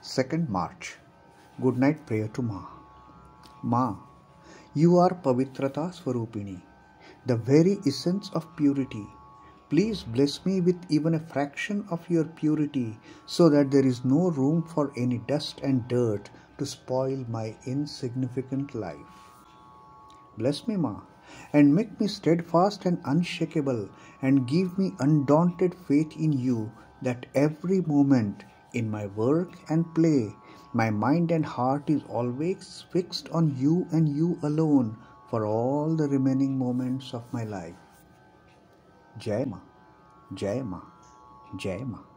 2nd March. Goodnight prayer to Ma. Ma, you are Pavitrata-swaroopini, the very essence of purity. Please bless me with even a fraction of your purity, so that there is no room for any dust and dirt to spoil my insignificant life. Bless me, Ma, and make me steadfast and unshakable, and give me undaunted faith in you, that every moment in my work and play, my mind and heart is always fixed on you and you alone for all the remaining moments of my life. Jai Ma, Jai Ma, Jai Ma.